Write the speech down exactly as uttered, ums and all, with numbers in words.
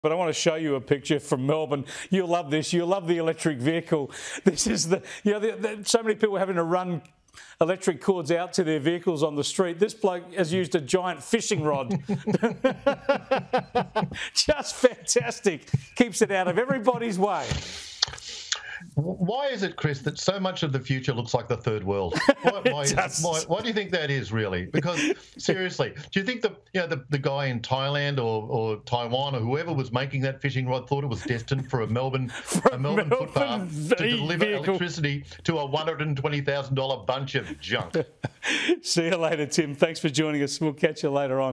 But I want to show you a picture from Melbourne. You'll love this. You'll love the electric vehicle. This is the, you know, the, the, so many people having to run electric cords out to their vehicles on the street. This bloke has used a giant fishing rod. Just fantastic. Keeps it out of everybody's way. Why is it, Chris, that so much of the future looks like the third world? Why, why, why, why do you think that is, really? Because, seriously, do you think the you know, the, the guy in Thailand or, or Taiwan or whoever was making that fishing rod thought it was destined for a Melbourne, for a Melbourne, Melbourne footpath to deliver vehicle. electricity to a one hundred twenty thousand dollar bunch of junk? See you later, Tim. Thanks for joining us. We'll catch you later on.